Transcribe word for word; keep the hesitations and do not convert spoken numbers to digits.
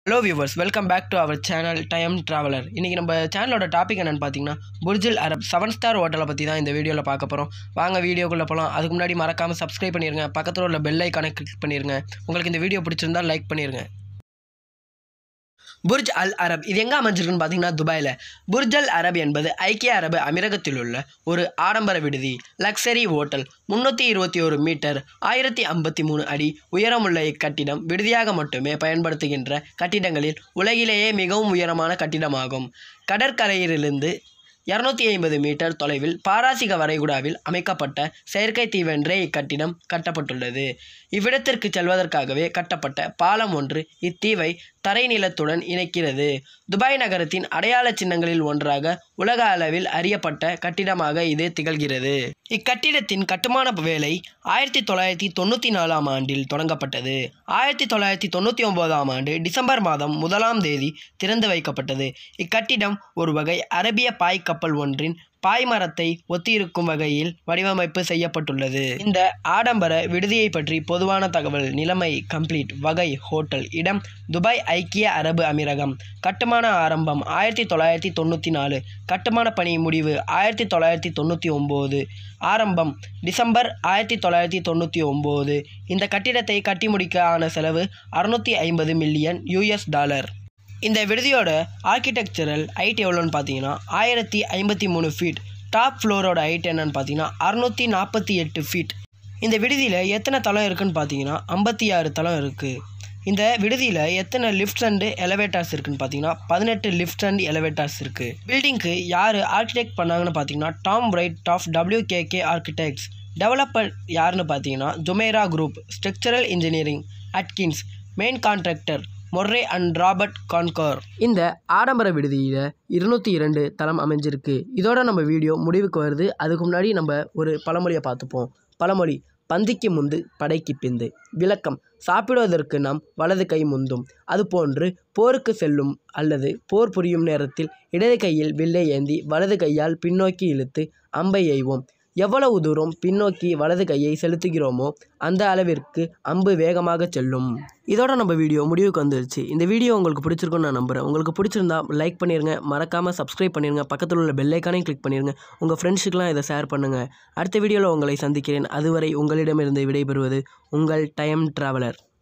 Hello viewers, welcome back to our channel Time Traveler. இன்னைக்கு நம்ம சேனலோட டாபிக் என்னன்னு பாத்தீங்கன்னா புர்ஜுல் அரப் செவன் ஸ்டார் ஹோட்டலை பத்தி தான் இந்த வீடியோல பார்க்க போறோம். வாங்க வீடியோக்குள்ள போலாம். அதுக்கு முன்னாடி மறக்காம Subscribe பண்ணிருங்க. பக்கத்துல உள்ள பெல் ஐகானை கிளிக் பண்ணிருங்க. உங்களுக்கு இந்த வீடியோ பிடிச்சிருந்தா லைக் பண்ணிருங்க. புர்ஜ் அல் அரப் இது எங்கே அமைஞ்சிருக்குன்னு பார்த்தீங்கன்னா துபாயில். புர்ஜ் அல் அரப் என்பது ஐக்கிய அரபு அமீரகத்தில் உள்ள ஒரு ஆடம்பர விடுதி, லக்ஸரி ஹோட்டல். முந்நூற்றி இருபத்தி ஒரு மீட்டர் ஆயிரத்தி ஐம்பத்தி மூணு அடி உயரமுள்ள இக்கட்டிடம் விடுதியாக மட்டுமே பயன்படுத்துகின்ற கட்டிடங்களில் உலகிலேயே மிகவும் உயரமான கட்டிடமாகும். கடற்கரையிலிருந்து இருநூத்தி ஐம்பது மீட்டர் தொலைவில் பாராசிக வரைகுடாவில் அமைக்கப்பட்ட செயற்கை தீவென்றே இக்கட்டிடம் கட்டப்பட்டுள்ளது. இவ்விடத்திற்கு செல்வதற்காகவே கட்டப்பட்ட பாலம் ஒன்று இத்தீவை தரைநிலத்துடன் இணைக்கிறது. துபாய் நகரத்தின் அடையாள சின்னங்களில் ஒன்றாக உலக அளவில் அறியப்பட்ட கட்டிடமாக இது திகழ்கிறது. இக்கட்டிடத்தின் கட்டுமான வேலை ஆயிரத்தி தொள்ளாயிரத்தி தொண்ணூற்றி நாலாம் ஆண்டில் தொடங்கப்பட்டது. ஆயிரத்தி தொள்ளாயிரத்தி தொண்ணூற்றி ஒன்பதாம் ஆண்டு டிசம்பர் மாதம் முதலாம் தேதி திறந்து வைக்கப்பட்டது. இக்கட்டிடம் ஒரு வகை அரபிய பாய் கப்பல் ஒன்றின் பாய்மரத்தை ஒத்திருக்கும் வகையில் வடிவமைப்பு செய்யப்பட்டுள்ளது. இந்த ஆடம்பர விடுதியை பற்றி பொதுவான தகவல். நிலைமை கம்ப்ளீட். வகை ஹோட்டல். இடம் துபாய் ஐக்கிய அரபு அமீரகம். கட்டுமான ஆரம்பம் ஆயிரத்தி தொள்ளாயிரத்தி தொண்ணூற்றி நாலு. கட்டுமான பணி முடிவு ஆயிரத்தி தொள்ளாயிரத்தி தொண்ணூற்றி ஒம்பது. ஆரம்பம் டிசம்பர் ஆயிரத்தி தொள்ளாயிரத்தி தொண்ணூற்றி ஒம்பது. இந்த கட்டிடத்தை கட்டி முடிக்க ஆன செலவு அறுநூற்றி ஐம்பது மில்லியன் யூஎஸ் டாலர். இந்த விடுதியோட ஆர்கிடெக்சரல் ஹைட் எவ்வளோன்னு பார்த்தீங்கன்னா ஆயிரத்தி ஐம்பத்தி மூணு ஃபீட். டாப் ஃப்ளோரோட ஹைட் என்னன்னு பார்த்தீங்கன்னா அறுநூற்றி நாற்பத்தி எட்டு ஃபீட். இந்த விடுதியில் எத்தனை தளம் இருக்குதுன்னு பார்த்தீங்கன்னா ஐம்பத்தி ஆறு தளம் இருக்குது. இந்த விடுதியில் எத்தனை லிஃப்ட்ஸ் அண்டு எலவேட்டர்ஸ் இருக்குதுன்னு பார்த்தீங்கன்னா பதினெட்டு லிஃப்ட்ஸ் அண்ட் எலவேட்டர்ஸ் இருக்குது. பில்டிங்க்கு யார் ஆர்கிடெக்ட் பண்ணாங்கன்னு பார்த்தீங்கன்னா Tom Wright of WKK architects. Developer யாருன்னு பார்த்தீங்கன்னா Jumeirah group. Structural engineering Atkins. Main contractor Murray and Robert Concor. இந்த ஆடம்பர விடுதியில் இருநூற்றி இரண்டு தளம் அமைஞ்சிருக்கு. இதோட நம்ம வீடியோ முடிவுக்கு வருது. அதுக்கு முன்னாடி நம்ம ஒரு பழமொழியை பார்த்துப்போம். பழமொழி: பந்திக்கு முந்து படைக்கு பிந்து. விளக்கம்: சாப்பிடுவதற்கு நாம் வலது கை முந்தும். அதுபோன்று போருக்கு செல்லும் அல்லது போர் புரியும் நேரத்தில் இடது கையில் வில்லை ஏந்தி வலது கையால் பின்னோக்கி இழுத்து அம்பை எய்வோம். எவ்வளவு தூரம் பின்னோக்கி வலது கையை செலுத்துகிறோமோ அந்த அளவிற்கு அம்பு வேகமாக செல்லும். இதோட நம்ம வீடியோ முடிவுக்கு வந்துருச்சு. இந்த வீடியோ உங்களுக்கு பிடிச்சிருக்குன்னு நான் நம்புகிறேன். உங்களுக்கு பிடிச்சிருந்தா லைக் பண்ணிடுங்க. மறக்காமல் சப்ஸ்கிரைப் பண்ணிடுங்க. பக்கத்தில் உள்ள பெல் ஐக்கானையும் கிளிக் பண்ணிடுங்க. உங்கள் ஃப்ரெண்ட்ஸுக்கெலாம் இதை ஷேர் பண்ணுங்கள். அடுத்த வீடியோவில் உங்களை சந்திக்கிறேன். அதுவரை உங்களிடமிருந்து விடைபெறுவது உங்கள் டைம் டிராவலர்.